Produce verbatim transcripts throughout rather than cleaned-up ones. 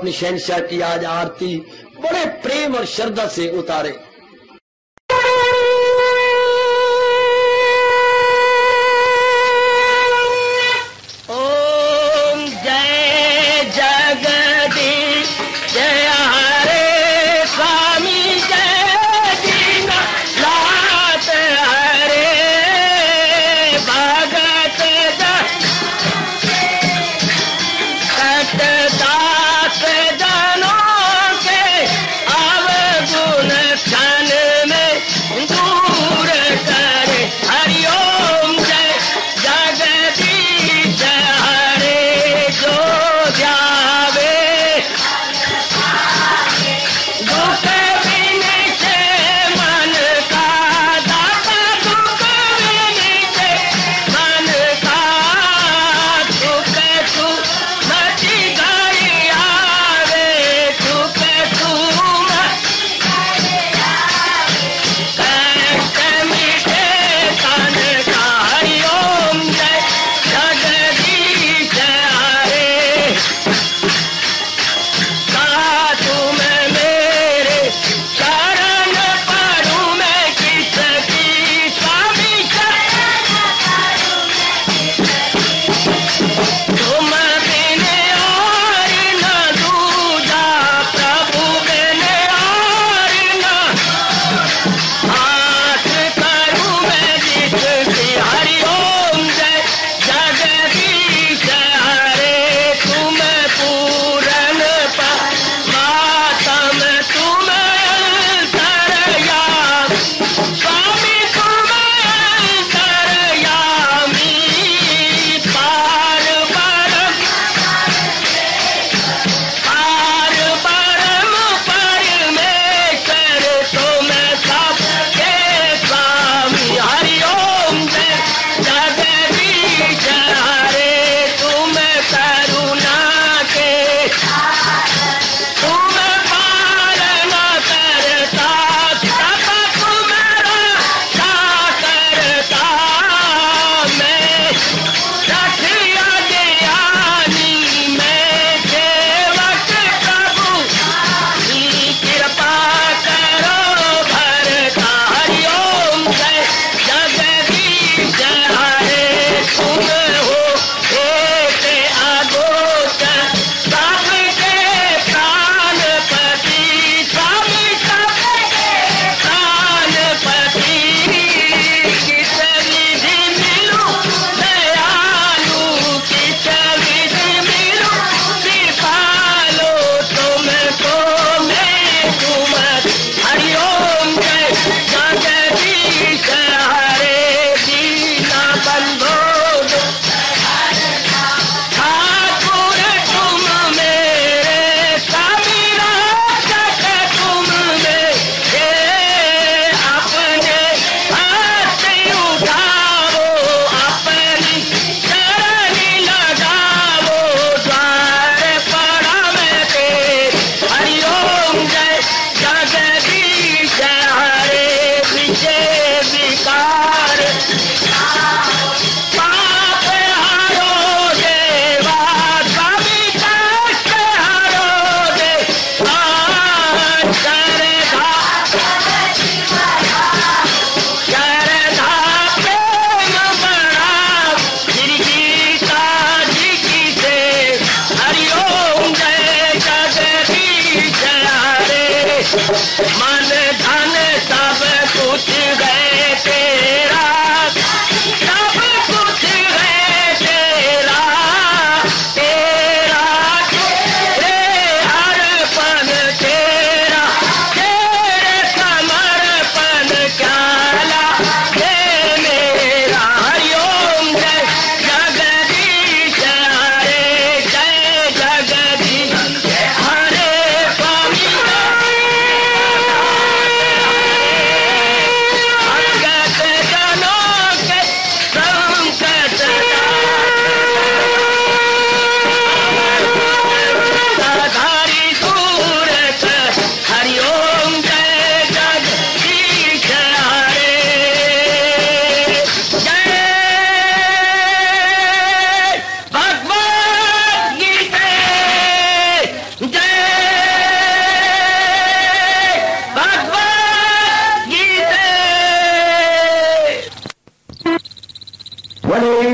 अपनी शहनशाह की आज आरती बड़े प्रेम और श्रद्धा से उतारे। ओम जय जगदीश जय हरे स्वामी जय दीना लात हरे भगत दास जनों के अवगुण क्षण में दूर करे। हरिओम जय जगदीश हरे जो जावे दुख बिन से मन का दाता दुख बिन से मन का सुख तू मची गई आवे सुख तू कष्ट मिटे तन का। हरिओम जय जगदीश हरे कहा तुम मेरे शरण पड़ूं मैं किसकी स्वामी तुम बिन और न दूजा प्रभु बिन और न हाथ करूं मैं जिसकी। हरिओम जय जगदीश हरे तुम पूरन परमात्म तुम अंतर्यामी स्वामी तुम अंतर्यामी पार परम पार परम परमेश्वर तुम सबके स्वामी। हरिओम जय जगदीश हरे तुम करुणा के तुम पालन करता सब तुम रक्षा करता। मैं रखिया ज्ञानी मैं सेवक प्रभु की कृपा करो भरता। हरिओम जय जगदीश हरे तुम हो एक अगोचर सबके प्राणपति स्वामी सबके प्राणपति। किस विधि मिलूं दयालु किस विधि मिलूं कृपालु तुमको मैं तुम। हरिओम जय जगदीश हरे दीना बंधो ठाकुर तुम मेरे स्वामी रक्षक तुम मेरे अपने हाथ उठाओ अपनी चरणी लगाओ द्वार पड़ा मैं तेरे। हरिओम जय जगदीश हरे विजय विकार पाप हारो देवा स्वामी कष्ट हारो देवा श्रद्धा श्रद्धा प्रेम बड़ा गिरगीता जी की से। हरिओम जय जगदीश हरे मन धन सब कुछ है तेरा सब कुछ है तेरा तेरा तेरे अर्पण तेरा तेरे समर्पण क्या हे मेरा। हरिओम जय जगदीश हरे जय जगदीश हरे स्वामी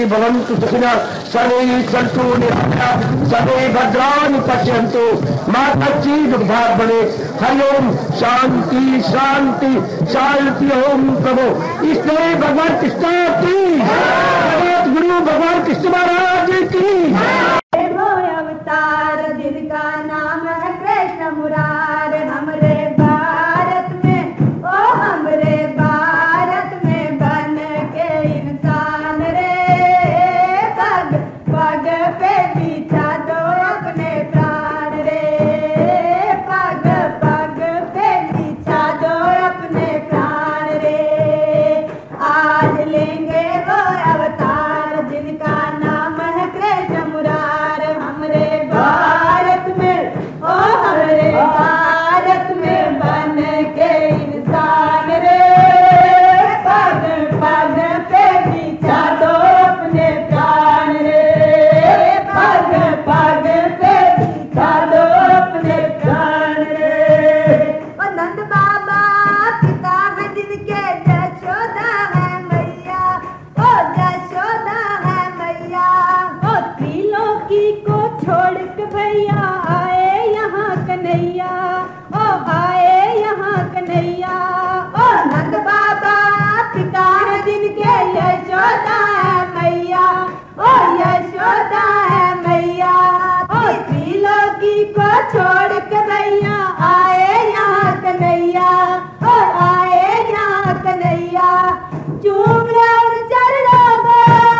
भवन्तु सुखिनः सर्वे सन्तु निरामयाः सर्वे भद्राणि पश्यन्तु मा कश्चित् दुर्भाग्यं भवेत्। हरि ओम शांति शांति शांति। ओम प्रभु इसलिए भगवान कृष्ण की जगत गुरु भगवान कृष्ण महाराज की। वो अवतार जिनका नाम है कृष्ण मुरार हमरे भारत में, ओ हमरे भारत में बन के इंसान रे पग पग पे बिछा दो अपने प्राण रे पग पग पे बिछा दो अपने प्राण रे। आज लेंगे वो अवतार जिनका नाम है कृष्ण मुरार हमरे भारत में, ओ हमरे भारत में बन के इंसान रे पग पग पे बिछा दो अपने प्राण रे पग पग पे बिछा दो अपने प्राण रे। ओ नंद बाबा पिता है जिनके यशोदा है मैया, ओ यशोदा है मैया। ओ त्रिलोकी को छोड़ के भैया आए यहाँ कन्हैया, ओ आए यहाँ कन्हैया। ओ नंद बाबा पिता है जिनके यशोदा है मैया, ओ यशोदा है मैया। ओ त्रिलोकी को छोड़ के भैया आए यहाँ कन्हैया, ओ आए यहाँ कन्हैया। चूम रहे चरणों को,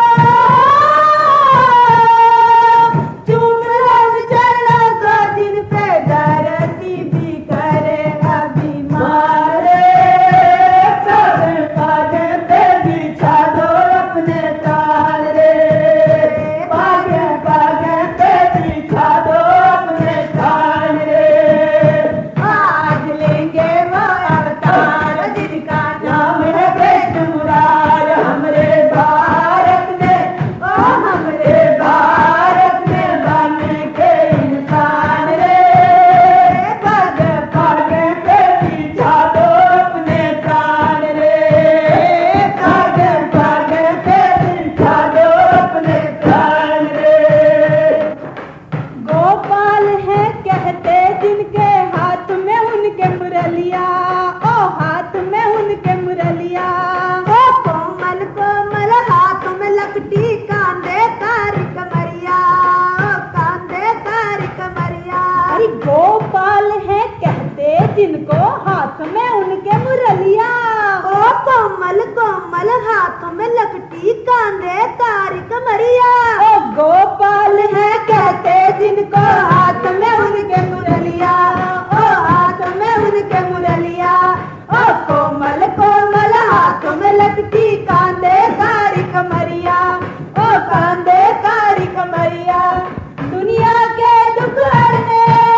चूम रहे चरणों को जिन पे धरती भी करे अभिमान रे पग पग पे बिछा दो अपने प्राण रे पग पग पे बिछा दो अपने प्राण रे। आज लेंगे वो अवतार जिनका नाम है कृष्ण मुरार हमरे भारत में, ओ हमरे भारत में बन के इंसान रे पग पग पे बिछा दो अपने प्राण रे पग पग पे बिछा दो अपने प्राण रे। गोपाल है कहते जिनके हाथ में उनके मुरलिया, ओ हाथ में उनके मुरलिया। ओ कोमल कोमल हाथ में लकटी कांधे तारी कमरिया, ओ कांधे तारी कमरिया। अरे गोपाल है कहते जिनको हाथ में उनके मुरलिया, ओ कोमल कोमल हाथ में लकटी कांधे तारी कमरिया। ओ गोपाल है कहते जिनको हाथ में उनके मुरलिया, ओ हाथ में उनके मुरलिया। ओ कोमल कोमल हाथ में लगती कांधे कारी कमरिया, ओ कांधे कारी कमरिया। दुनिया के दुख हरने,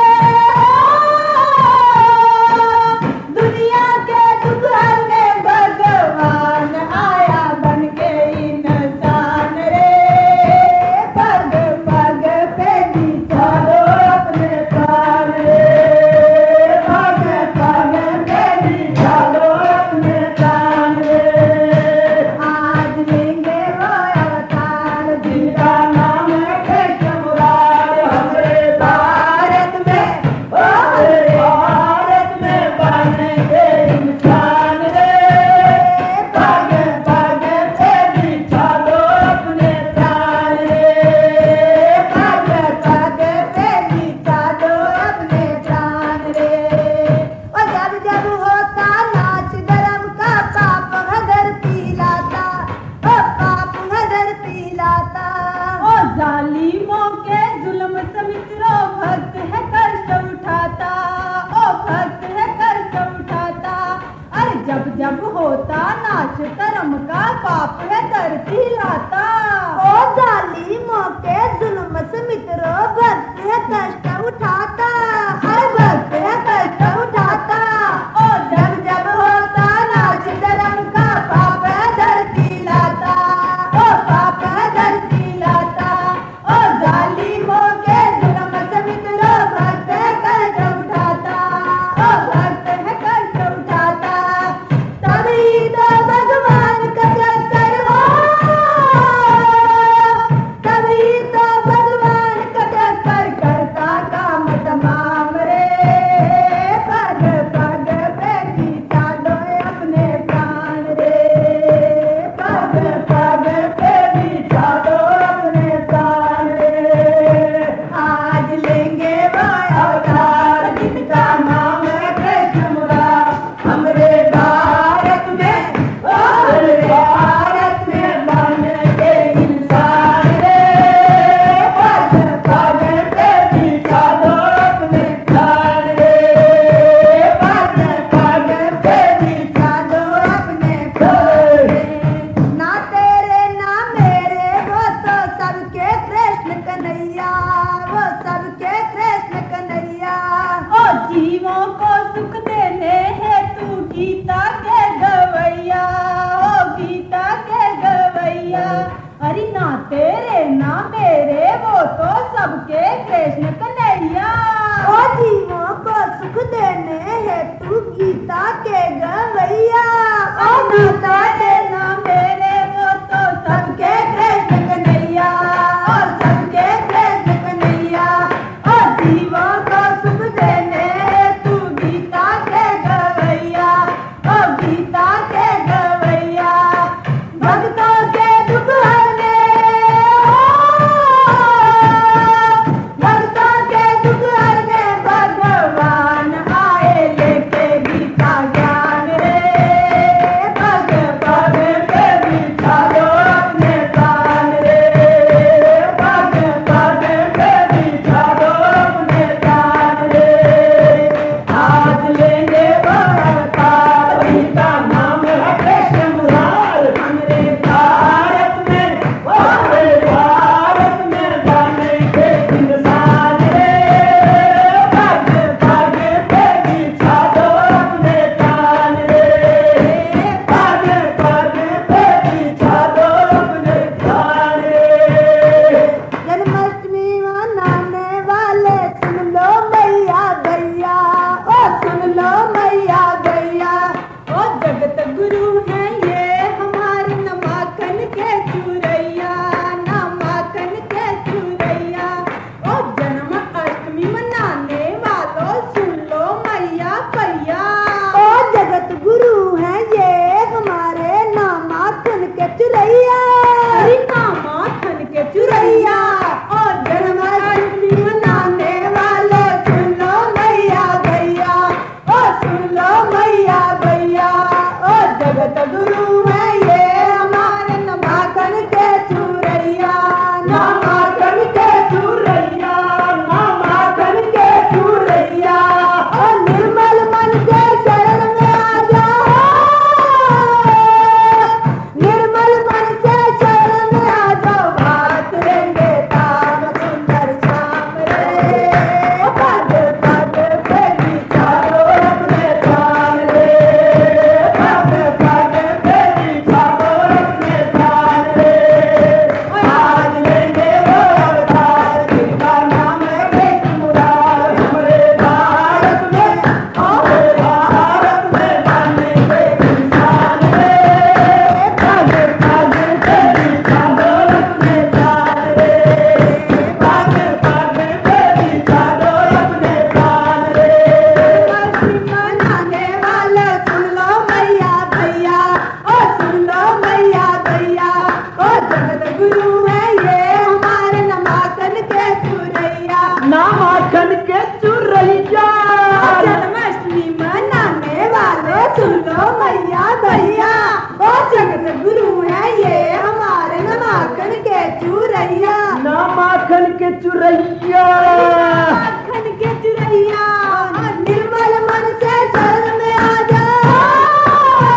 दुनिया के दुख हरने भगवान आया बन के इंसान रे पग पग पे बिछा दो अपने प्राण रे पग पग पे बिछा दो अपने प्राण रे। आज लेंगे वो अवतार जिनका नाम है कृष्ण मुरार हमरे भारत में, ओ हमरे भारत में बन के इंसान रे पग पग पे बिछा दो अपने प्राण रे पग पग पे बिछा दो अपने प्राण रे। और जब जब होता नाच धर्म का पाप हदर पीलाता, ओ पाप हदर पीलाता। ओ जालिमों के जुल्म से मित्रों भक्त है कष्ट उठाता, ओ भक्त है कष्ट उठाता। अरे जब जब होता नाच धर्म का पाप है धरती लाता। ओ जालिमों के जुल्म से मित्रों भक्त है कष्ट उठाता, हर भक्त है कष्ट उठाता। ओ जब जब होता नाच धर्म का पाप है धरती लाता, ओ पाप है धरती लाता। ओ जालिमों के जुल्म से मित्रों भक्त है कष्ट उठाता, ओ भक्त है कष्ट उठाता। तभी तो भगवान का चक्कर हो जीवों को सुख देने है तू गीता के गवैया, ओ गीता के गवैया। अरे ना तेरे ना मेरे वो तो सबके कृष्ण कन्हैया। ओ जीवों को सुख देने है तू गीता के गवैया, ओ ना तेरे ना मेरे वो तो सबके कृष्ण कन्हैया, और सबके कृष्ण कन्हैया। और जीवों को सुख देने तू गीता के गवैया, ओ गीता के गवैया। भक्तों के दुख हरने, भक्तों के दुख हरने भगवान आए लेके गीता ज्ञान रे। पग पग पे बिछा दो अपने प्राण रे, पग पग पे बिछा दो अपने प्राण रे। आज लेंगे वो अवतार, उनका नाम है कृष्ण मुरार। हमरे भारत में, हमारे भारत में बनेंगे इंसान रे। पग पग पे बिछा दो अपने प्राण रे, पग पग पे बिछा दो अपने प्राण रे। जन्माष्टमी मनाने वाले सुन लो मैया गैया, ओ सुन लो मैया गैया। ओ जगत गुरु हैं ये हमारे नमाकन के चूरैया, नमाकन के चूरैया। ओ जन्म अष्टमी मनाने वालों सुन लो मैया भैया। ओ जगत गुरु हैं ये हमारे नामाखन के चुरैया, अरे नामाकन के चूरैया। ओ जन्म अष्टमी मनाने वाले सुन लो मैया भैया, ओ सुन लो मैया भैया। ओ जगत गुरु है ये हमारे नमाकन के चूरैया, नमाकन के चूरैया, नमाकन के चूरैया। ओ निर्मल मन के शरण में आ जाओ, निर्मल मन से शरण में आ जाओ। भारत लेंगे ताम सुंदर श्याम रे। पग पग पे बिछा दो अपने प्राण रे, पग पग पे बिछा दो अपने प्राण रे। आज लेंगे वो अवतार, जिनका नाम है कृष्ण मुरार। हमरे भारत में, हमारे भारत में बनेंगे इंसान रे। पग पग पे बिछा दो अपने प्राण रे, पग पग पे बिछा दो अपने प्राण रे। मनाने वाले सुन लो मैया भैया, ओ सुन लो मैया भैया। ओ जगत गुरु है ये हमारे नमाकन के चूरैया, नामाखन के चुरैया। जन्माष्टमी मनाने वाले सुन लो मैया भैया। ओ जगत गुरु है ये हमारे नमाकन के चूरैया, नामाखन के चुरैया। नमाकन के चूरैया। निर्मल मन से शरण में आ जाओ,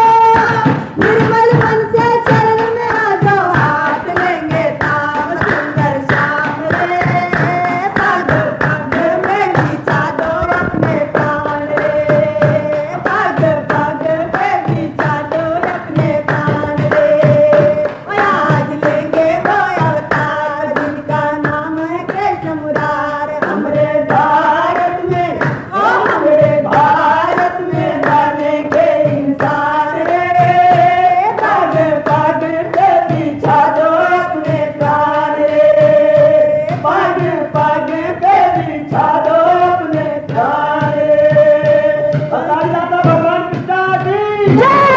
निर्मल मन से शरण में आ जाओ। हाथ लेंगे ताम सुंदर श्याम रे, पग पग में बिछा दो अपने प्राण रे, पग पग पे बिछा दो अपने प्राण रे। और आज लेंगे वो अवतार, जिनका नाम है कृष्ण मुरार। हमरे भारत में, ओ हमरे भारत में बनेंगे इंसान रे। पग पग पे बिछा दो अपने प्राण रे, पग पग पे बिछा दो अपने प्राण रे। हरिदाता भगवान कृष्ण की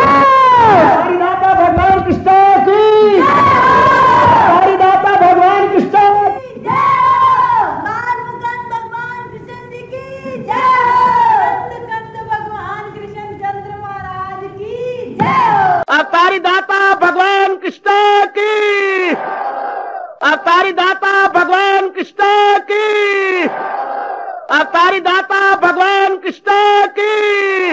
हरिदाता भगवान कृष्ण की हरिदाता भगवान कृष्ण की। बाल मुकुंद भगवान कृष्ण जी की जय, मुकुंद भगवान कृष्ण चंद्र महाराज की जय। अवतारी दाता भगवान कृष्ण की, अवतारी दाता भगवान कृष्ण की, अवतारी दाता भगवान कृष्ण की।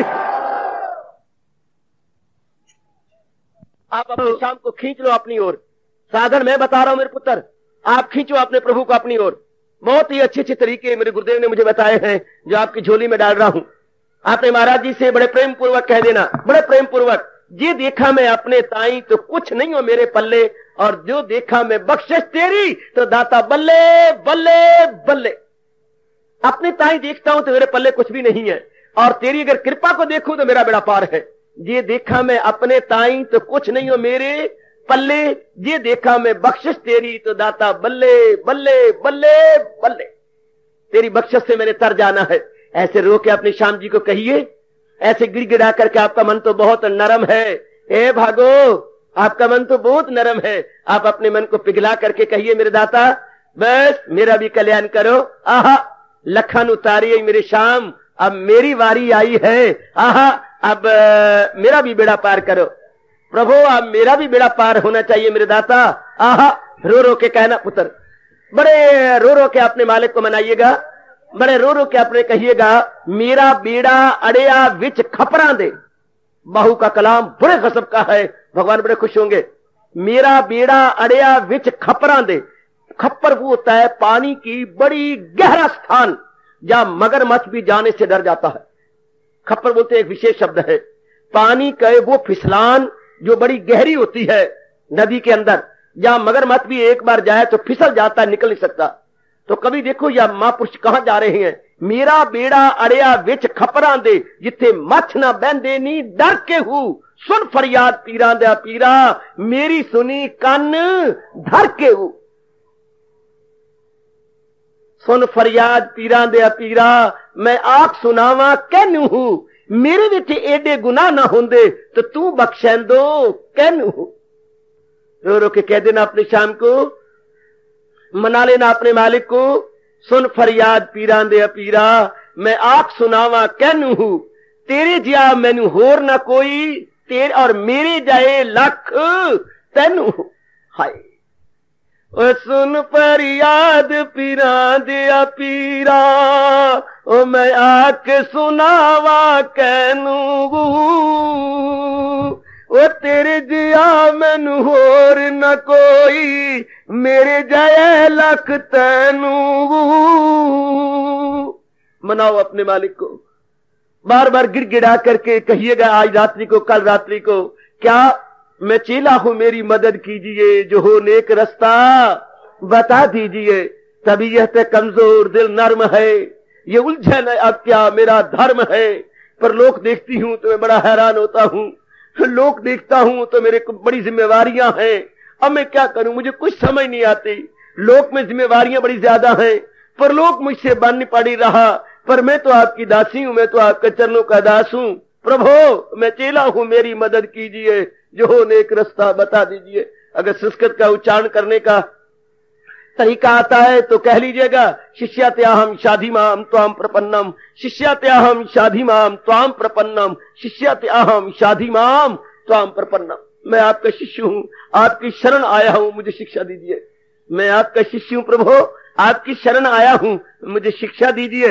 आप अपने शाम को खींच लो अपनी ओर। साधन मैं बता रहा हूं मेरे पुत्र, आप खींचो अपने प्रभु को अपनी ओर। बहुत ही अच्छे अच्छे तरीके मेरे गुरुदेव ने मुझे बताए हैं जो आपकी झोली में डाल रहा हूं। आपने महाराज जी से बड़े प्रेम पूर्वक कह देना, बड़े प्रेम पूर्वक, ये देखा मैं अपने ताई तो कुछ नहीं हो मेरे पल्ले, और जो देखा मैं बख्शिश तेरी तो दाता बल्ले बल्ले बल्ले। अपने ताई देखता हूं तो मेरे पल्ले कुछ भी नहीं है, और तेरी अगर कृपा को देखूं तो मेरा बेड़ा पार है। ये देखा मैं अपने ताई तो कुछ नहीं हो मेरे पल्ले, ये देखा मैं बख्शिश तेरी तो दाता बल्ले बल्ले बल्ले बल्ले। तेरी बख्शिश से मैंने तर जाना है। ऐसे रो के अपने श्याम जी को कहिए, ऐसे गिड़गिड़ा करके, आपका मन तो बहुत नरम है। ए भागो, आपका मन तो बहुत नरम है। आप अपने मन को पिघला करके कहिए, मेरे दाता बस मेरा भी कल्याण करो। आहा, लखन उतारी मेरे श्याम, अब मेरी वारी आई है। आहा, अब आ, मेरा भी बेड़ा पार करो प्रभु, अब मेरा भी बेड़ा पार होना चाहिए मेरे दाता। आहा, रो रो के कहना पुत्र, बड़े रो रो के अपने मालिक को मनाइएगा, बड़े रो रो के अपने कहिएगा, मेरा बेड़ा अड़िया विच खपरा दे। बाहू का कलाम बड़े गजब का है, भगवान बड़े खुश होंगे। मेरा बेड़ा अड़िया विच खपरा दे। खप्पर वो होता है पानी की बड़ी गहरा स्थान जहां मगरमच्छ भी जाने से डर जाता है। खप्पर बोलते हैं, एक विशेष शब्द है। पानी का वो फिसलान जो बड़ी गहरी होती है नदी के अंदर, जहां मगरमच्छ भी एक बार जाए तो फिसल जाता है, निकल नहीं सकता। तो कभी देखो या महापुरुष कहां जा रहे हैं, मेरा बेड़ा अड़िया विच खपरा दे, जिथे मछ ना बहंदे नी डर के हूं, सुन फरियाद पीरा दे पीरा, मेरी सुनी कन धर के हूं। सुन फरियाद पीरा दे पीरा, मैं आप सुनावा कहनू हूं, मेरे विच एडे गुनाह ना होंदे तो तू बख्शेंदो कहनू हूं। रो रो के कह देना अपने श्याम को, मना लेना अपने मालिक को, सुन फरियाद पीरा दे पीरा, मैं आप सुनावा कहनू हूं, तेरे जिया मैनू होर ना कोई, तेरे और मेरे जाए लख तैनू। हाय ओ सुन फरियाद पीरा दे पीरा, ओ मैं आके सुनावा कहनू, ओ तेरे जिया मैनू होर न कोई, मेरे जय लख तैनू। मनाओ अपने मालिक को, बार बार गिड़गिड़ा करके कहिएगा आज रात्रि को, कल रात्रि को, क्या मैं चेला हूं, मेरी मदद कीजिए, जो हो नेक रास्ता बता दीजिए। तबीयत कमजोर दिल नर्म है, ये उलझन अब क्या मेरा धर्म है। पर लोग देखती हूं तो मैं बड़ा हैरान होता हूं, लोग देखता हूं तो मेरे को बड़ी जिम्मेवारियां हैं। अब मैं क्या करूं, मुझे कुछ समझ नहीं आती। लोक में जिम्मेवारियां बड़ी ज्यादा हैं, पर लोग मुझसे बन पड़ी रहा, पर मैं तो आपकी दासी हूं, मैं तो आपके चरणों का दास हूं। प्रभु मैं चेला हूं, मेरी मदद कीजिए, जो हो नेक रास्ता बता दीजिए। अगर संस्कृत का उच्चारण करने का तरीका आता है तो कह लीजिएगा, शिष्यात्याहम शाधिमाम त्वाम प्रपन्नम, शिष्यात्याहम शाधिमाम त्वाम प्रपन्नम, शिष्यात्याहम शाधिमाम त्वाम प्रपन्नम। मैं आपका शिष्य हूं, आपकी शरण आया हूं, मुझे शिक्षा दीजिए। मैं आपका शिष्य हूं प्रभु, आपकी शरण आया हूं, मुझे शिक्षा दीजिए,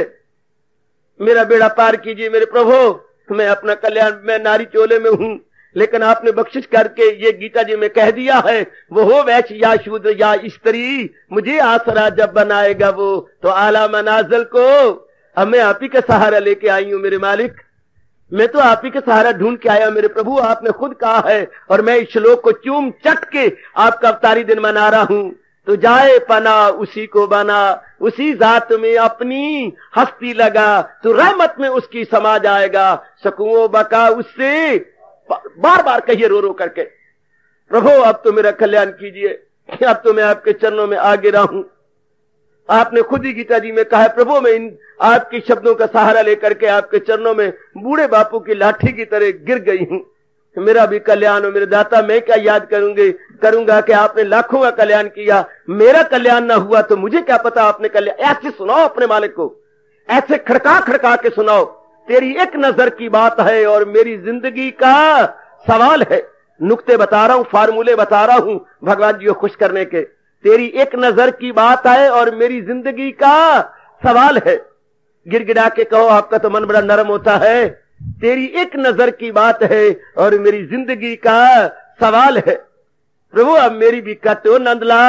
मेरा बेड़ा पार कीजिए मेरे प्रभु। मैं अपना कल्याण, मैं नारी चोले में हूं, लेकिन आपने बख्शिश करके ये गीता जी में कह दिया है, वो हो वैश्य या शूद्र या स्त्री, मुझे आसरा जब बनाएगा वो तो आला मनाजिल को। अब मैं आप ही का सहारा लेके आई हूं मेरे मालिक, मैं तो आप ही का सहारा ढूंढ के आया मेरे प्रभु। आपने खुद कहा है, और मैं इस श्लोक को चूम चट के आपका अवतारी दिन मना रहा हूं। तो जाए पना उसी को बना, उसी जात में अपनी हस्ती लगा, तो रहमत में उसकी समा जाएगा, सकूओ बका उससे। बार बार कहिए रो रो करके, प्रभु अब तो मेरा कल्याण कीजिए, अब तो मैं आपके चरणों में आ गिरा हूं। आपने खुद ही गीता जी में कहा है, प्रभु मैं इन आपके शब्दों का सहारा लेकर के आपके चरणों में बूढ़े बापू की लाठी की तरह गिर गई हूं। मेरा भी कल्याण हो मेरे दाता। मैं क्या याद करूंगी करूंगा कि आपने लाखों का कल्याण किया, मेरा कल्याण ना हुआ तो मुझे क्या पता आपने कल्याण। ऐसे सुनाओ अपने मालिक को, ऐसे खड़का खड़का के सुनाओ, तेरी एक नजर की बात है और मेरी जिंदगी का सवाल है। नुक्ते बता रहा हूं, फार्मूले बता रहा हूं भगवान जी को खुश करने के। तेरी एक नजर की बात है और मेरी जिंदगी का सवाल है। गिड़गिड़ा के कहो, आपका तो मन बड़ा नरम होता है। तेरी एक नजर की बात है और मेरी जिंदगी का सवाल है। प्रभु अब मेरी भी कतो नंदलाल,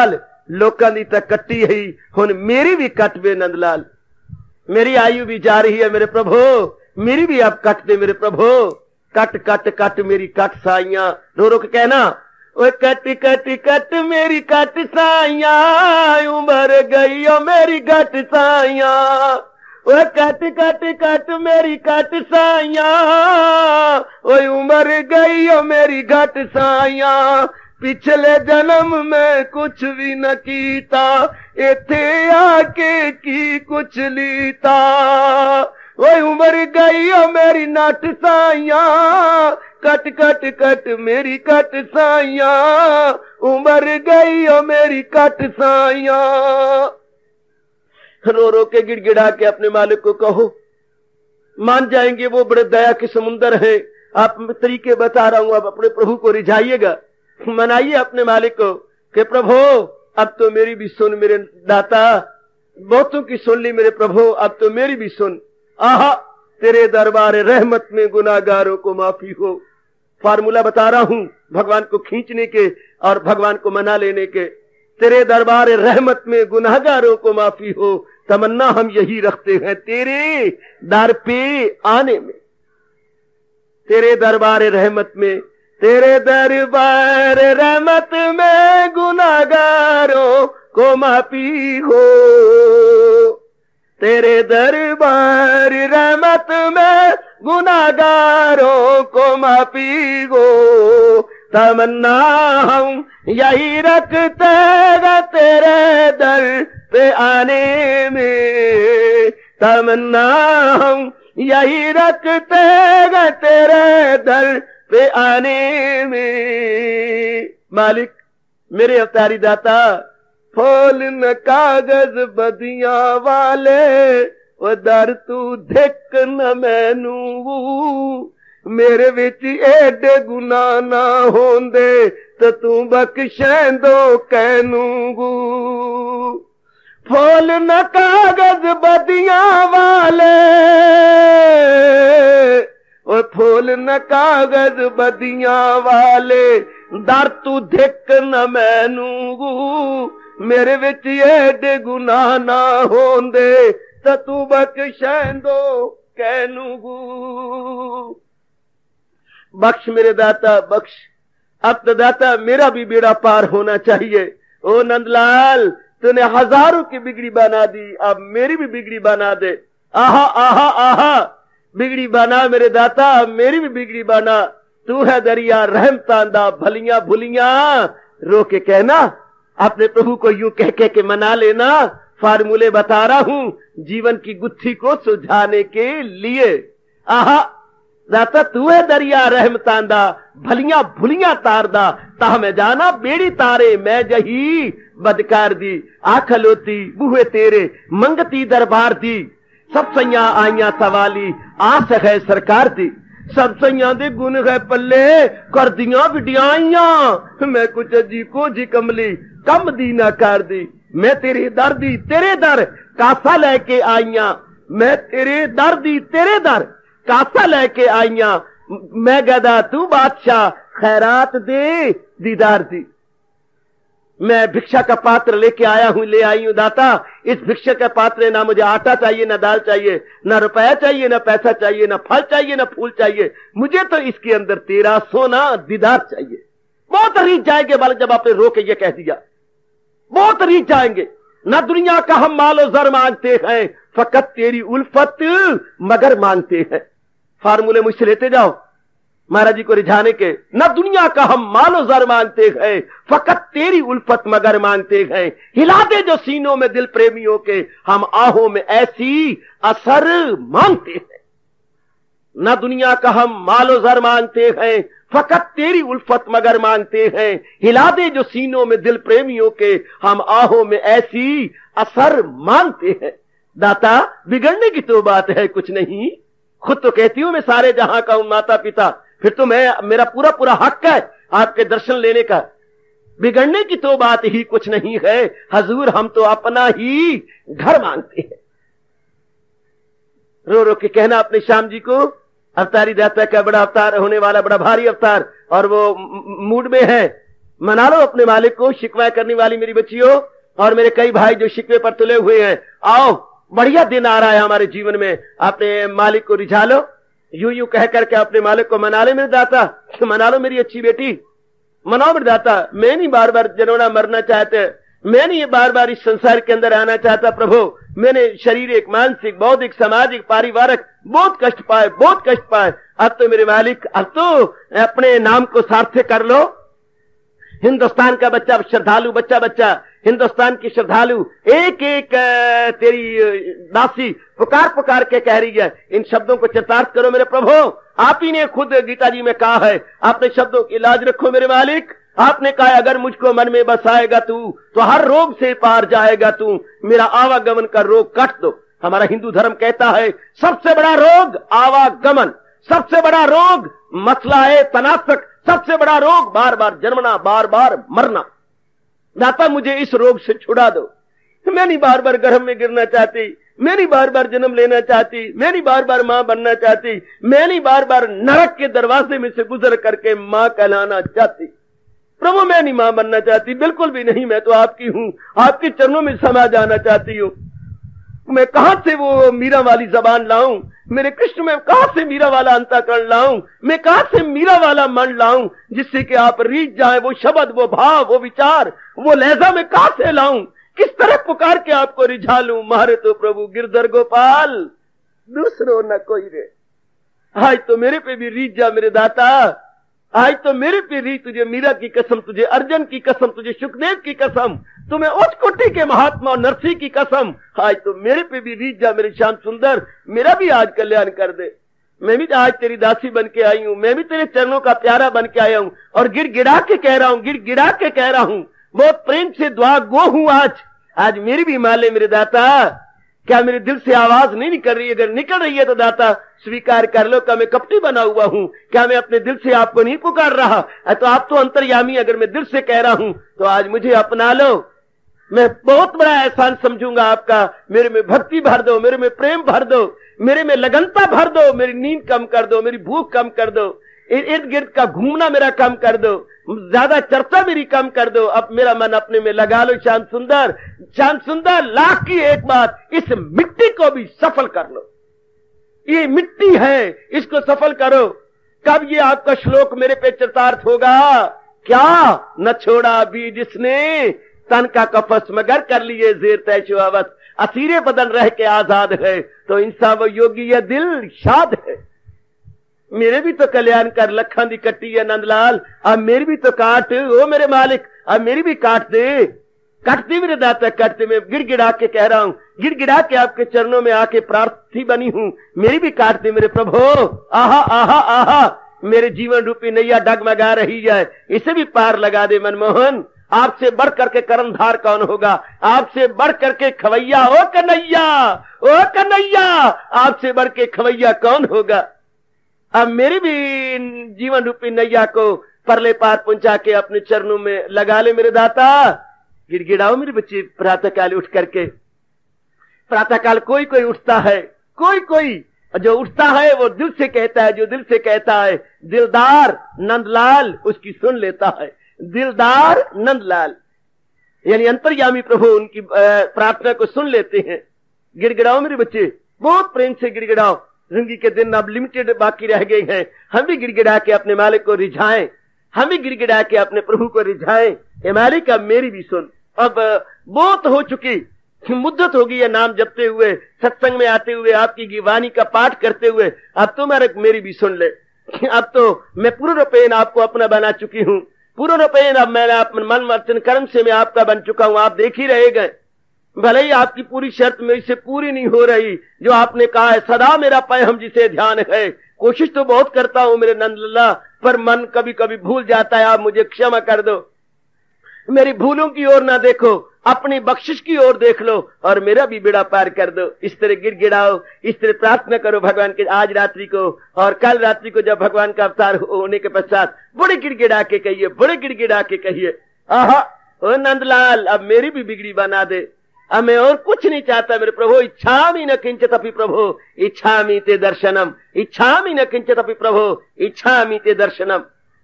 लोकां दी तां कट्टी ही, हुण मेरी भी कट दे नंदलाल। मेरी आयु भी जा रही है मेरे प्रभु, मेरी भी अब कट दे मेरे प्रभु। कट कट कट मेरी कट साइयां। रो रो के कहना, ओए कट कट कट मेरी कट साइयां, उम्र गई ओ मेरी कट साइयां। ओए कट कट कट मेरी कट साइयां, ओए उम्र गई ओ मेरी कट साइयां। पिछले जन्म में कुछ भी न कीता, इथे आके की कुछ लीता। ओए उम्र गई ओ मेरी नट साइयां, कट कट कट मेरी कट साइयां, उम्र गई ओ मेरी कट साइयां। रो रो के गिड़गिड़ा के अपने मालिक को कहो, मान जाएंगे वो बड़े दया के समुंदर है। आप तरीके बता रहा हूं, अब अपने प्रभु को रिझाइएगा, मनाइए अपने मालिक को कि प्रभु अब तो मेरी भी सुन मेरे दाता, बहुतों की सुन ली मेरे प्रभु, अब तो मेरी भी सुन। आहा तेरे दरबार रहमत में गुनाहगारों को माफी हो। फार्मूला बता रहा हूं भगवान को खींचने के और भगवान को मना लेने के। तेरे दरबार रहमत में गुनाहगारों को माफी हो, तमन्ना हम यही रखते हैं तेरे दर पे आने में। तेरे दरबार रहमत में, तेरे दरबार रहमत में गुनाहगारों को माफी हो। तेरे दरबार रहमत में गुनाहगारों को माफी हो, तमन्ना हम यही रखते हैं तेरे दर पे आने में। तमन्ना हम यही रखते हैं तेरे दर पे आने में। मालिक मेरे अवतारी दाता, फूल न कागज बदियां वाले, वो दर तू धिक न मैनू। मेरे विच एडे गुनाह ना होंदे, तो तू बख्शेंदो कैनू। फूल न कागज बदियां वाले, ओ फूल न कागज बदियां वाले, दर तू धिक न मैनू। मेरे विच एडे गुनाह ना होंदे, तो तू बख्शेंदो कैनू। बख्श मेरे दाता बख्श, अब तो दाता मेरा भी बेड़ा पार होना चाहिए। ओ नंदलाल तूने हजारों की बिगड़ी बना दी, अब मेरी भी बिगड़ी बना दे। आहा आहा आहा बिगड़ी बना मेरे दाता, मेरी भी बिगड़ी बना। तू है दरिया रहम तांदा, भलियां भुलियां। रो के कहना, अपने प्रभु को यूं कह कह के मना लेना। फार्मूले बता रहा हूं जीवन की गुत्थी को सुलझाने के लिए। आहा दाता तू है दरिया रहम तांदा, भलियां भुलियां तारदा। ताह में जाना बेड़ी तारे, मैं जही बदकार दी। आ खलोती बूहे तेरे मंगती दरबार दी। सब सैया आइया सवाली, आस है सरकार दी। सब सैया दे गुण है पल्ले, कर दिया विडियाइया। मैं कुछ अजी को जी कमली, कम दी ना कर दी। मैं तेरे दर दी तेरे दर कासा लेके आइया। मैं तेरे दर दी तेरे दर कासा लेके आइया। मैं गदा तू बादशाह, खैरात दे दीदार दी। मैं भिक्षा का पात्र लेके आया हूं, ले आई हूं दाता। इस भिक्षा का पात्र में ना मुझे आटा चाहिए, ना दाल चाहिए, ना रुपया चाहिए, ना पैसा चाहिए, ना फल चाहिए, ना फूल चाहिए। मुझे तो इसके अंदर तेरा सोना दीदार चाहिए। बहुत रीझ जाएंगे बालक जब आपने रो के ये कह दिया, बहुत रीझ जाएंगे। ना दुनिया का हम मालो जर मांगते हैं, फकत तेरी उल्फत मगर मांगते हैं। फार्मूले मुझसे लेते जाओ महाराज जी को रिझाने के। न दुनिया का हम मालो जर मांगते हैं, फकत तेरी उल्फत मगर मांगते हैं। हिला दे जो सीनों में दिल प्रेमियों के, हम आहों में ऐसी असर मांगते हैं। न दुनिया का हम मालो जर मांगते हैं, फकत तेरी उल्फत मगर मांगते हैं। हिला दे जो सीनों में दिल प्रेमियों के, हम आहों में ऐसी असर मांगते हैं। दाता बिगड़ने की तो बात है कुछ नहीं, खुद तो कहती हूं मैं सारे जहां का हूं माता पिता, फिर तो मैं मेरा पूरा पूरा हक है आपके दर्शन लेने का। बिगड़ने की तो बात ही कुछ नहीं है हजूर, हम तो अपना ही घर मांगते हैं। रो रो के कहना अपने श्याम जी को, अवतारी दाता का बड़ा अवतार होने वाला, बड़ा भारी अवतार, और वो मूड में है। मना लो अपने मालिक को। शिकवा करने वाली मेरी बच्चियों, और मेरे कई भाई जो शिकवे पर तुले हुए हैं, आओ बढ़िया दिन आ रहा है हमारे जीवन में, अपने मालिक को रिझा लो, यूं यूं कह करके अपने मालिक को मना ले मेरे दाता, मना लो मेरी अच्छी बेटी, मनाओ मेरे दाता। मैं नहीं बार बार जनोना मरना चाहते, मैं नहीं ये बार बार इस संसार के अंदर आना चाहता प्रभु। मैंने शारीरिक, मानसिक, बौद्धिक, सामाजिक, पारिवारिक बहुत कष्ट पाए, बहुत कष्ट पाए। अब तो मेरे मालिक, अब तो अपने नाम को सार्थक कर लो। हिंदुस्तान का बच्चा श्रद्धालु, बच्चा बच्चा हिंदुस्तान की श्रद्धालु एक एक तेरी दासी पुकार पुकार के कह रही है, इन शब्दों को चरितार्थ करो मेरे प्रभु। आप ही ने खुद गीता जी में कहा है, अपने शब्दों की लाज रखो मेरे मालिक। आपने कहा अगर मुझको मन में बसाएगा तू तो हर रोग से पार जाएगा तू, मेरा आवागमन का रोग काट दो। हमारा हिंदू धर्म कहता है सबसे बड़ा रोग आवागमन, सबसे बड़ा रोग मसला है तनासक, सबसे बड़ा रोग बार बार जन्मना, बार बार मरना। दाता मुझे इस रोग से छुड़ा दो। मैं नहीं बार बार गर्भ में गिरना चाहती, मैं नहीं बार बार जन्म लेना चाहती, मैं नहीं बार बार मां बनना चाहती, मैं नहीं बार बार नरक के दरवाजे में से गुजर करके मां कहलाना चाहती। प्रभु मैं नहीं मां बनना चाहती, बिल्कुल भी नहीं। मैं तो आपकी हूं, आपके चरणों में समा जाना चाहती हूं। मैं कहां से वो मीरा वाली जबान लाऊं, मेरे कृष्ण में कहां से मीरा वाला अंतःकरण लाऊं, मैं कहां से मीरा वाला मन लाऊं जिससे कि आप रीझ जाए, वो शब्द, वो भाव, वो विचार, वो लहजा मैं कहां से लाऊं, किस तरह पुकार के आपको रिझा लूं। मारे तो प्रभु गिरधर गोपाल, दूसरो न कोई रे। आज तो मेरे पे भी रीझ जा मेरे दाता, आज तो मेरे पे रीझ, तुझे मीरा की कसम, तुझे अर्जुन की कसम, तुझे सुखदेव की कसम, तुम्हें उच्च कोटि के महात्मा और नरसिंह की कसम, आज तो मेरे पे भी रीझ जा मेरे श्याम सुंदर, मेरा भी आज कल्याण कर दे। मैं भी आज तेरी दासी बन के आई हूं, मैं भी तेरे चरणों का प्यारा बन के आया हूं और गिड़ गिड़ा के कह रहा हूं, गिड़ गिड़ा के कह रहा हूं, बहुत प्रेम से दुआ गो हूं आज। आज मेरी भी माले मेरे दाता, क्या मेरे दिल से आवाज नहीं निकल रही है? अगर निकल रही है तो दाता स्वीकार कर लो, क्या मैं कपटी बना हुआ हूं? क्या मैं अपने दिल से आपको नहीं पुकार रहा? तो आप तो अंतर्यामी, अगर मैं दिल से कह रहा हूं तो आज मुझे अपना लो। मैं बहुत बड़ा एहसान समझूंगा आपका। मेरे में भक्ति भर दो, मेरे में प्रेम भर दो, मेरे में लगनता भर दो, मेरी नींद कम कर दो, मेरी भूख कम कर दो, इर्द गिर्द का घूमना मेरा कम कर दो, ज्यादा चर्चा मेरी कम कर दो। अब मेरा मन अपने में लगा लो। श्याम सुंदर, श्याम सुंदर, लाख की एक बात, इस मिट्टी को भी सफल कर लो। ये मिट्टी है, इसको सफल करो। कब ये आपका श्लोक मेरे पे चरितार्थ होगा? क्या न छोड़ा बीज इसने, तन का कफस मगर कर लिए जेर तैशुआवत, असीरे बदन रह के आजाद है, तो इंसान वो योगी यह दिल शाद है। मेरे भी तो कल्याण कर, लखा दी कट्टी है नंदलाल, अब मेरी भी तो काट, ओ मेरे मालिक अब मेरी भी काट दे, काटते मेरे दाता काटते। मैं गिड़गिड़ा के कह रहा हूं, गिड़गिड़ा के आपके चरणों में आके प्रार्थी बनी हूं, मेरी भी काट दे मेरे प्रभु। आहा आहा आहा, मेरे जीवन रूपी नैया डगमगा रही है, इसे भी पार लगा दे मनमोहन। आपसे बढ़ करके कर्मधार कौन होगा? आपसे बढ़ करके खवैया, ओ कन्हैया, ओ कन्हैया, आपसे बढ़ के खवैया कौन होगा? अब मेरी भी जीवन रूपी नैया को परले पार पहुंचा के अपने चरणों में लगा ले मेरे दाता। गिड़गिड़ाओ मेरे बच्चे प्रातः काल उठ करके। प्रातः काल कोई कोई उठता है, कोई कोई जो उठता है वो दिल से कहता है, जो दिल से कहता है दिलदार नंदलाल उसकी सुन लेता है। दिलदार नंदलाल यानी अंतर्यामी प्रभु उनकी प्रार्थना को सुन लेते हैं। गिड़गिड़ाओ मेरे बच्चे, बहुत प्रेम से गिड़गिड़ाओ। जिंदगी के दिन अब लिमिटेड बाकी रह गए हैं, हम भी गिड़गिड़ा के अपने मालिक को रिझाएं, हम भी गिड़गिड़ा के अपने प्रभु को रिझाएं। हे मालिक अब मेरी भी सुन। अब बहुत हो चुकी, मुद्दत होगी है नाम जपते हुए, सत्संग में आते हुए, आपकी वाणी का पाठ करते हुए। अब तो मेरे मेरी भी सुन ले। अब तो मैं पूर्ण रूपेण आपको अपना बना चुकी हूँ, पूर्ण रूपेण अब मैं अपने मन वचन कर्म से मैं आपका बन चुका हूँ। आप देख ही रहे गए, भले ही आपकी पूरी शर्त मेरी से पूरी नहीं हो रही, जो आपने कहा है सदा मेरा पैम जिसे ध्यान है। कोशिश तो बहुत करता हूं मेरे नंदलाला, पर मन कभी कभी भूल जाता है। आप मुझे क्षमा कर दो, मेरी भूलों की ओर ना देखो, अपनी बख्शिश की ओर देख लो और मेरा भी बेड़ा पार कर दो। इस तरह गिड़गिड़ाओ, इस तरह प्रार्थना करो भगवान के आज रात्रि को और कल रात्रि को, जब भगवान का अवतार होने के पश्चात बड़े गिड़गिड़ा के कहिए, बड़े गिड़गिड़ा के कहिए, आहा ओ नंदलाल अब मेरी भी बिगड़ी बना दे। अब मैं और कुछ नहीं चाहता मेरे प्रभु। इच्छामि न किंचित अपि प्रभु इच्छामि ते दर्शनम, इच्छामि न किंचित अपि प्रभु इच्छामि ते दर्शनम।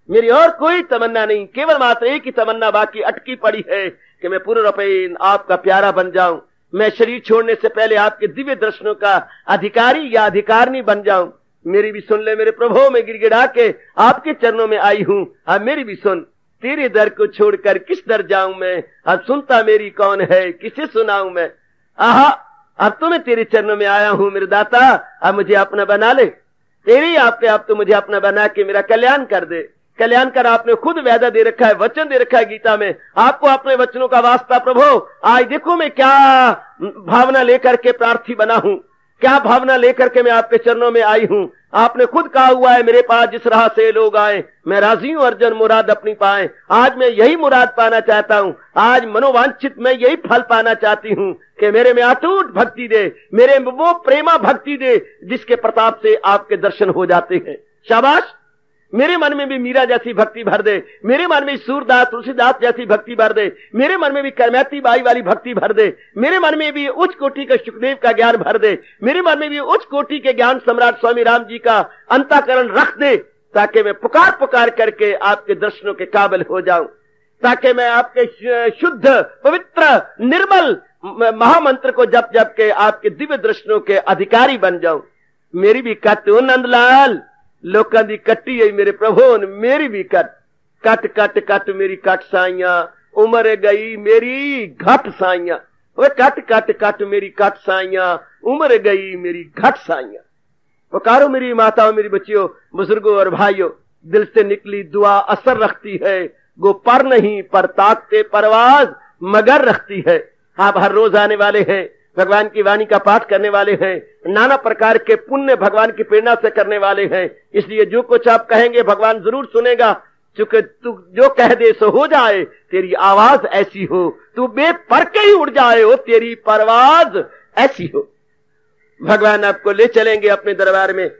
मेरी और कोई तमन्ना नहीं, केवल मात्र एक ही तमन्ना बाकी अटकी पड़ी है कि मैं पूर्ण रूपेण आपका प्यारा बन जाऊं। मैं शरीर छोड़ने से पहले आपके दिव्य दर्शनों का अधिकारी या अधिकारिणी बन जाऊं। मेरी भी सुन ले मेरे प्रभु, मैं गिड़गिड़ा के आपके चरणों में आई हूं, अब मेरी भी सुन। तेरे दर को छोड़कर किस दर जाऊं मैं, अब सुनता मेरी कौन है, किसे सुनाऊं मैं। आहा, अब तो मैं तेरे चरणों में आया हूं मेरे दाता, अब मुझे अपना बना ले। तेरे ही आपके आप तो मुझे अपना बना के मेरा कल्याण कर दे। कल्याण कर आपने खुद वादा दे रखा है, वचन दे रखा है गीता में। आपको अपने वचनों का वास्ता प्रभु, आज देखो मैं क्या भावना लेकर के प्रार्थी बना हूं, क्या भावना लेकर के मैं आपके चरणों में आई हूं। आपने खुद कहा हुआ है, मेरे पास जिस राह से लोग आए मैं राजी हूं अर्जन मुराद अपनी पाए। आज मैं यही मुराद पाना चाहता हूं, आज मनोवांछित मैं यही फल पाना चाहती हूं कि मेरे में अटूट भक्ति दे, मेरे में वो प्रेमा भक्ति दे जिसके प्रताप से आपके दर्शन हो जाते हैं। शाबाश, मेरे मन में भी मीरा जैसी भक्ति भर दे, मेरे मन में सूरदास तुलसीदास जैसी भक्ति भर दे, मेरे मन में भी करमैती बाई वाली भक्ति भर दे, मेरे मन में भी उच्च कोटि का सुखदेव का ज्ञान भर दे, मेरे मन में भी उच्च कोटि के ज्ञान सम्राट स्वामी राम जी का अंतःकरण रख दे, ताकि मैं पुकार पुकार करके आपके दर्शनों के काबिल हो जाऊं, ताकि मैं आपके शुद्ध पवित्र निर्मल महामंत्र को जप जप के आपके दिव्य दर्शनों के अधिकारी बन जाऊं। मेरी भी कट ओ नंदलाल, लोकां दी कट्टी है मेरे प्रभु, मेरी भी कट कट कट कट मेरी कट साइया, उम्र गई मेरी घट साइया। वे कट कट कट मेरी कट साइया, उम्र गई मेरी घट साइया। पुकारो मेरी माताओं, मेरी बच्चियों, बुजुर्गों और भाइयों, दिल से निकली दुआ असर रखती है, गो पर नहीं पर ताकते परवाज मगर रखती है। आप हर रोज आने वाले हैं, भगवान की वाणी का पाठ करने वाले हैं, नाना प्रकार के पुण्य भगवान की प्रेरणा से करने वाले हैं, इसलिए जो कुछ आप कहेंगे भगवान जरूर सुनेगा। चूंकि तू जो कह दे सो हो जाए, तेरी आवाज ऐसी हो, तू बेपर के ही उड़ जाए हो, तेरी परवाज ऐसी हो। भगवान आपको ले चलेंगे अपने दरबार में,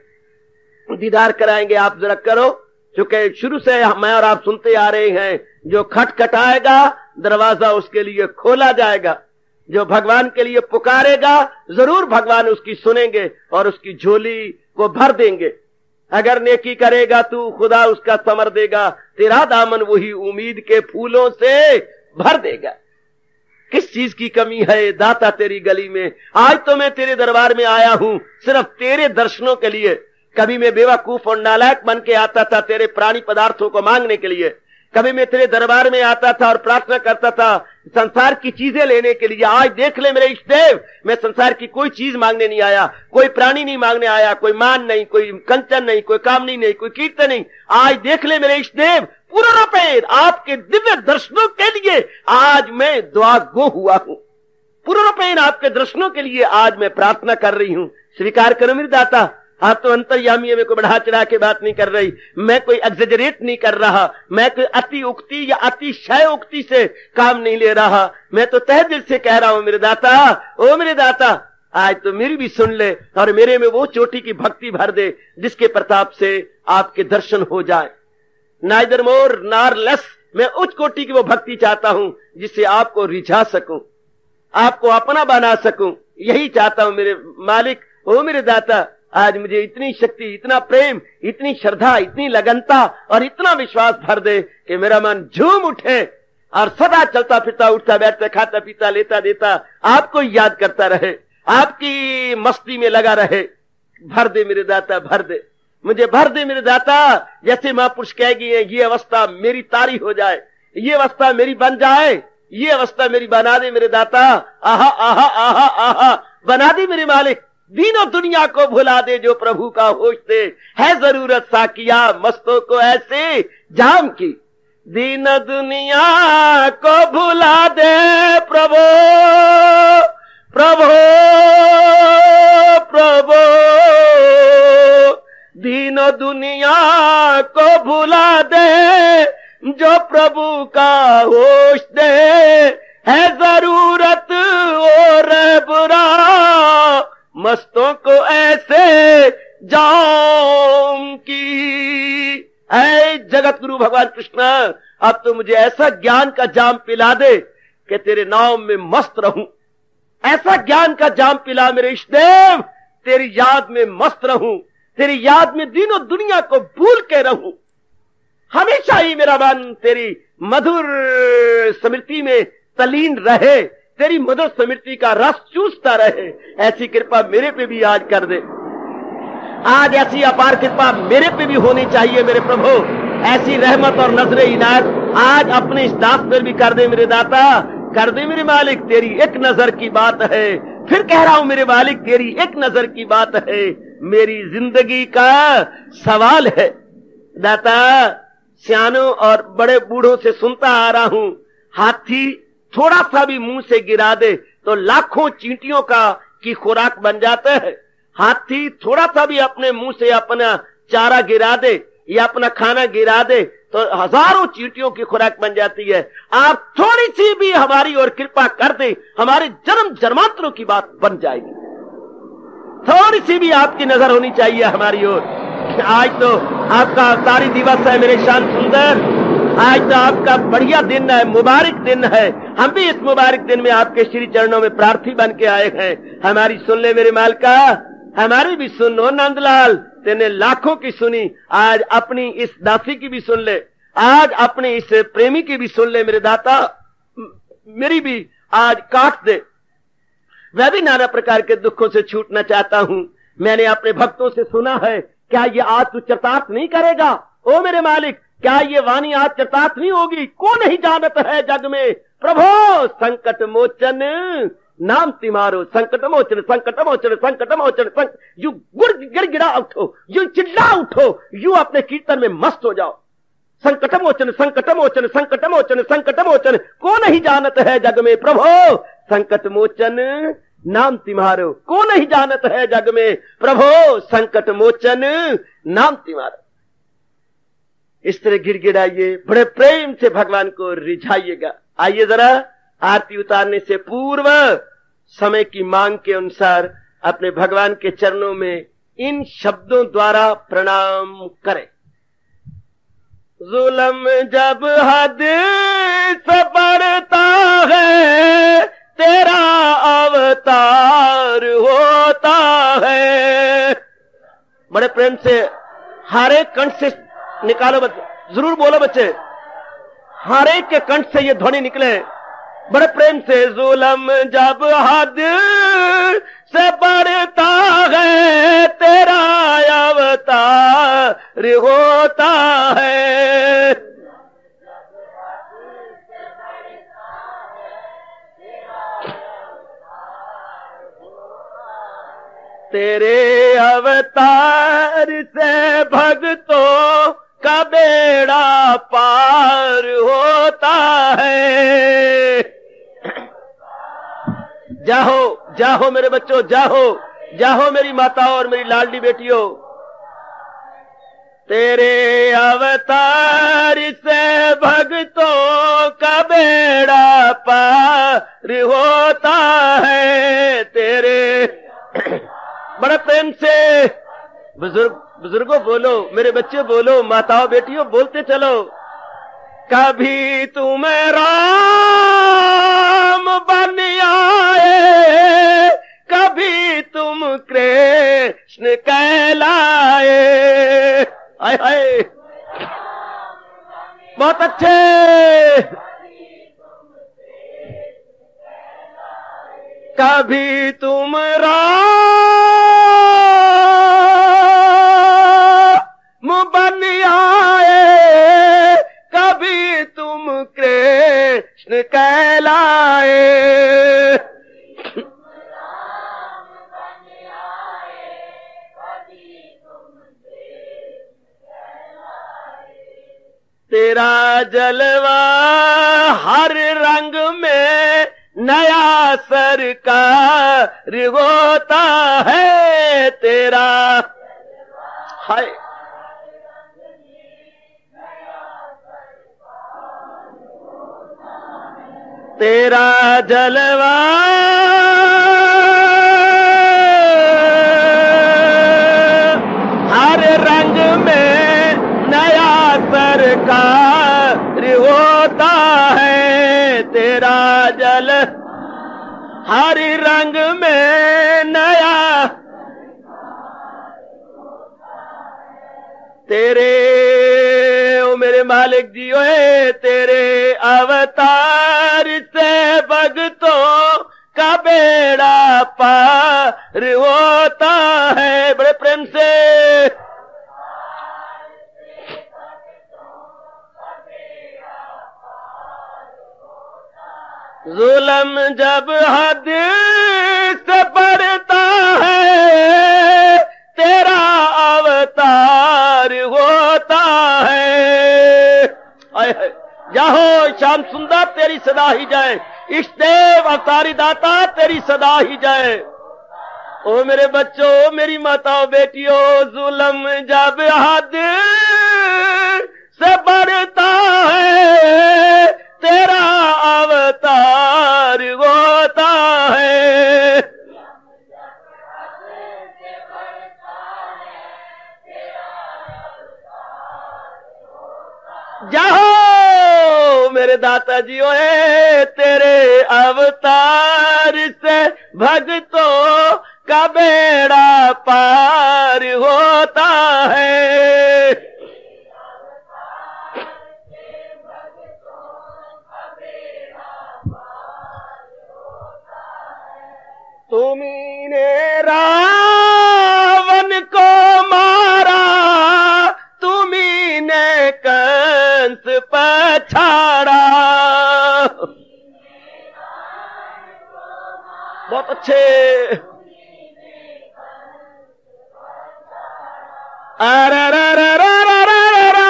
दीदार कराएंगे। आप जरा करो, चूंकि शुरू से मैं और आप सुनते आ रहे हैं, जो खटखटाएगा दरवाजा उसके लिए खोला जाएगा, जो भगवान के लिए पुकारेगा जरूर भगवान उसकी सुनेंगे और उसकी झोली को भर देंगे। अगर नेकी करेगा तू खुदा उसका समर देगा, तेरा दामन वही उम्मीद के फूलों से भर देगा। किस चीज की कमी है दाता तेरी गली में? आज तो मैं तेरे दरबार में आया हूं सिर्फ तेरे दर्शनों के लिए। कभी मैं बेवकूफ और नालायक बन के आता था तेरे प्राणी पदार्थों को मांगने के लिए, कभी मैं तेरे दरबार में आता था और प्रार्थना करता था संसार की चीजें लेने के लिए। आज देख ले मेरे इष्ट देव, मैं संसार की कोई चीज मांगने नहीं आया, कोई प्राणी नहीं मांगने आया, कोई मान नहीं, कोई कंचन नहीं, कोई कामनी नहीं, कोई कीर्तन नहीं। आज देख ले मेरे इष्ट देव, पूर्ण रूपेण आपके दिव्य दर्शनों के लिए आज मैं दुआ गो हुआ हूं। पूर्ण रूपेण आपके दर्शनों के लिए आज मैं प्रार्थना कर रही हूं। स्वीकार करो मेरे दाता, आप तो अंतर्यामी है, मैं कोई बढ़ा चढ़ा के बात नहीं कर रही, मैं कोई एग्जेजरेट नहीं कर रहा, मैं कोई अति उक्ति या अतिशय उक्ति से काम नहीं ले रहा, मैं तो तहे दिल से कह रहा हूं मेरे दाता, ओ मेरे दाता, आज तो मेरी भी सुन ले और मेरे में वो चोटी की भक्ति भर दे जिसके प्रताप से आपके दर्शन हो जाए। नाइदर मोर नार लेस, मैं उच्च कोटि की वो भक्ति चाहता हूं जिससे आपको रिझा सकूं, आपको अपना बना सकूं, यही चाहता हूं मेरे मालिक। ओ मेरे दाता, आज मुझे इतनी शक्ति, इतना प्रेम, इतनी श्रद्धा, इतनी लगनता और इतना विश्वास भर दे कि मेरा मन झूम उठे और सदा चलता फिरता, उठता बैठता, खाता पीता, लेता देता आपको याद करता रहे, आपकी मस्ती में लगा रहे। भर दे मेरे दाता, भर दे मुझे, भर दे मेरे दाता। जैसे महापुरुष कहेगी ये अवस्था मेरी तारी हो जाए, ये अवस्था मेरी बन जाए, ये अवस्था मेरी बना दे मेरे दाता। आहा आहा आहा आहा, बना दे मेरे मालिक। दीनों दुनिया को भुला दे जो प्रभु का होश दे, है जरूरत साकिया मस्तों को ऐसे जाम की। दीन दुनिया को भुला दे प्रभु प्रभु प्रभु, दीन दुनिया को भुला दे जो प्रभु का होश दे, है जरूरत और बुरा मस्तों को ऐसे जाम की। ऐ जगत गुरु भगवान कृष्ण, अब तो मुझे ऐसा ज्ञान का जाम पिला दे कि तेरे नाम में मस्त रहूं। ऐसा ज्ञान का जाम पिला मेरे इष्ट देव, तेरी याद में मस्त रहूं, तेरी याद में दिनों दुनिया को भूल के रहूं। हमेशा ही मेरा मन तेरी मधुर स्मृति में तलीन रहे, तेरी मधुर स्मृति का रस चूसता रहे। ऐसी कृपा मेरे पे भी आज कर दे। आज ऐसी अपार कृपा मेरे पे भी होनी चाहिए मेरे प्रभु। ऐसी रहमत और नजरे इनायत आज अपने इस दास पर भी कर दे मेरे दाता, कर दे मेरे मालिक। तेरी एक नजर की बात है, फिर कह रहा हूं मेरे मालिक, तेरी एक नजर की बात है, मेरी जिंदगी का सवाल है। दाता, सियानों और बड़े बूढ़ों से सुनता आ रहा हूं, हाथी थोड़ा सा भी मुंह से गिरा दे तो लाखों चींटियों का की खुराक बन जाता है। हाथी थोड़ा सा भी अपने मुंह से अपना चारा गिरा दे या अपना खाना गिरा दे तो हजारों चींटियों की खुराक बन जाती है। आप थोड़ी सी भी हमारी ओर कृपा कर दे, हमारे जन्म जन्मांतरों की बात बन जाएगी। थोड़ी सी भी आपकी नजर होनी चाहिए हमारी ओर। आज तो आपका अवतारी दिवस है मेरे शान सुंदर, आज तो आपका बढ़िया दिन है, मुबारक दिन है। हम भी इस मुबारक दिन में आपके श्री चरणों में प्रार्थी बन के आए हैं। हमारी सुन ले मेरे मालका, हमारी भी सुनो नंदलाल। तेने लाखों की सुनी, आज अपनी इस दासी की भी सुन ले, आज अपने इस प्रेमी की भी सुन ले मेरे दाता। मेरी भी आज काट दे, मैं भी नाना प्रकार के दुखों से छूटना चाहता हूं। मैंने अपने भक्तों से सुना है, क्या ये आज तू चरितार्थ नहीं करेगा? ओ मेरे मालिक, क्या ये वाणी आज चरितार्थ नहीं होगी? कौन नहीं जानत है जग में प्रभो संकट मोचन नाम तिमारो। संकट मोचन, संकट मोचन, संकट मोचन, संकट। यू गुड़ गिड़गिड़ा उठो, यू चिल्ला उठो, यू अपने कीर्तन में मस्त हो जाओ। संकट मोचन, संकट मोचन, संकट मोचन, संकट मोचन, को नहीं जानत है जग में प्रभो संकट मोचन नाम तिमारो। को नहीं जानत है जग में प्रभो संकट मोचन नाम तिमारो। इस तरह गिड़गिड़ाइए, बड़े प्रेम से भगवान को रिझाइएगा। आइए जरा आरती उतारने से पूर्व समय की मांग के अनुसार अपने भगवान के चरणों में इन शब्दों द्वारा प्रणाम करें। जुल्म जब हद से बढ़ता है तेरा अवतार होता है। बड़े प्रेम से हर एक कंठ से निकालो बच्चे, जरूर बोलो बच्चे, हर एक के कंठ से ये ध्वनि निकले बड़े प्रेम से। जुल्म जब हद से बढ़ता है तेरा अवतार होता है। तेरे अवतार से भक्तों का बेड़ा पार होता है। जाहो जाहो मेरे बच्चों, जाहो जाहो मेरी माताओं और मेरी लाडली बेटियों। तेरे अवतार से भक्तों का बेड़ा पार होता है। तेरे बड़े प्रेम से बुजुर्ग बुजुर्गों बोलो, मेरे बच्चे बोलो, माताओं बेटियों बोलते चलो। कभी तुम राम बन आए, कभी तुम कृष्ण कहलाए। आए हाय, बहुत अच्छे। कभी तुम राम बन आए, कभी तुम कृष्ण कहलाए। तेरा जलवा हर रंग में नया सरकार होता है। तेरा हाय तेरा जलवा हर रंग में नया सरकार होता है। तेरा जल हर रंग में नया, तेरे ओ मेरे मेरे मालिक जी ओए तेरे अवतार से भक्तों का बेड़ा पार होता है। बड़े प्रेम से जुल्म जब हद से बढ़ता है तेरा अवतार होता है। जाहो श्याम सुंदर तेरी सदा ही जाए, इष्टदेव अवतारी दाता तेरी सदा ही जाए। ओ मेरे बच्चों, मेरी माताओं, बेटियों, जुल्म जब हद से बढ़ता है तेरा अवतार होता है। जाओ मेरे दाता जी ओए तेरे अवतार से भक्तों का बेड़ा पार होता है। तुम्हीने रावण को मारा, तुम्हीने कंस पछाड़ा। बहुत अच्छे। अरे रे रे रे रे रे रे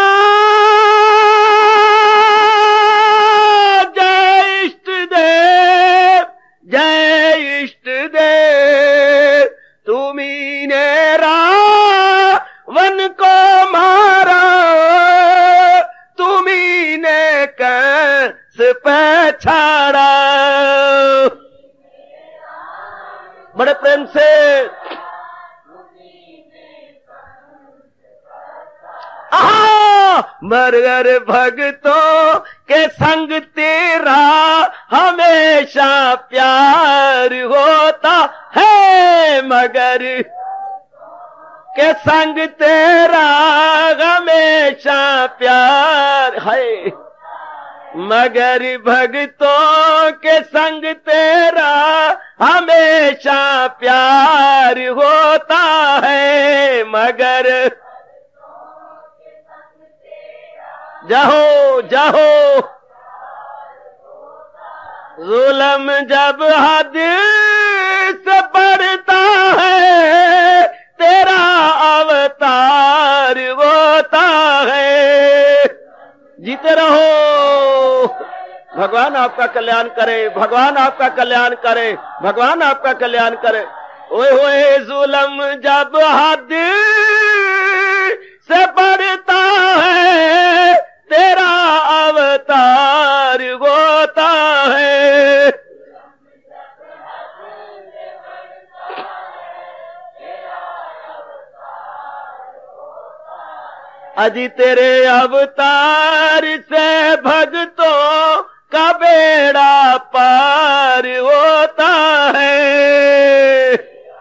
जय इष्ट देव, जय इष्ट देव, तुम्हीने रावण को मारा, तुम्हीने कंस पछाड़ा। बड़े प्रेम से मरगर भक्तों के संग तेरा हमेशा प्यार होता है, मगर के संग तेरा हमेशा प्यार है, मगर भक्तों के संग तेरा हमेशा प्यार होता है, मगर जाहो जाहो जुल्म जब हद से बढ़ता है तेरा अवतार होता है। जीते रहो, भगवान आपका कल्याण करे, भगवान आपका कल्याण करे, भगवान आपका कल्याण करे। ओए होए जुल्म जब हद से बढ़ता है तेरा अवतार होता है। अजी तेरे अवतार से भक्तों का बेड़ा पार होता है।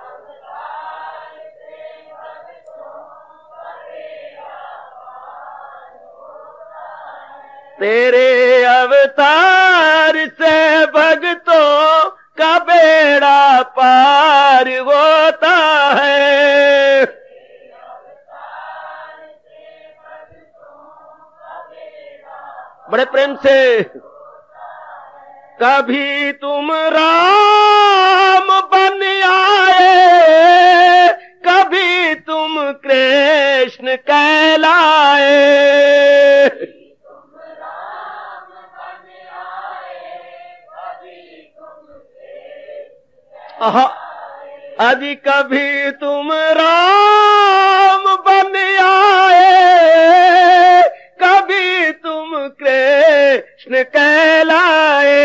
तेरे अवतार से भक्तों का बेड़ा पार होता है। बड़े प्रेम से कभी तुम राम बन आए, कभी तुम कृष्ण कहलाए। अजी कभी तुम राम बन आए, कभी तुम कृष्ण कहलाए।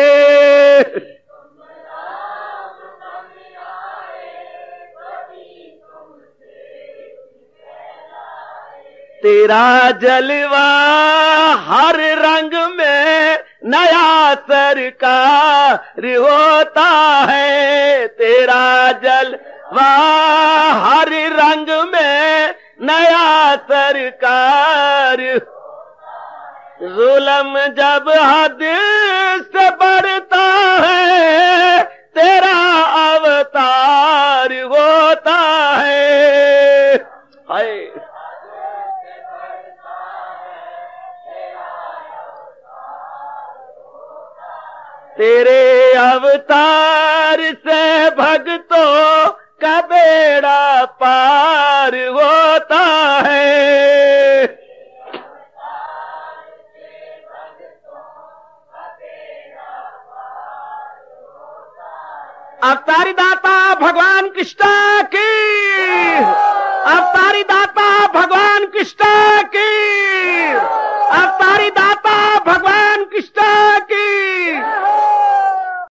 तेरा जलवा हर रंग में नया सरकार होता है, तेरा जलवा हर रंग में नया सरकार। जुल्म जब हद से बढ़ता है तेरा अवतार होता है। हाय तेरे अवतार से भक्तों का बेड़ा पार होता है। अवतारी दाता भगवान कृष्ण की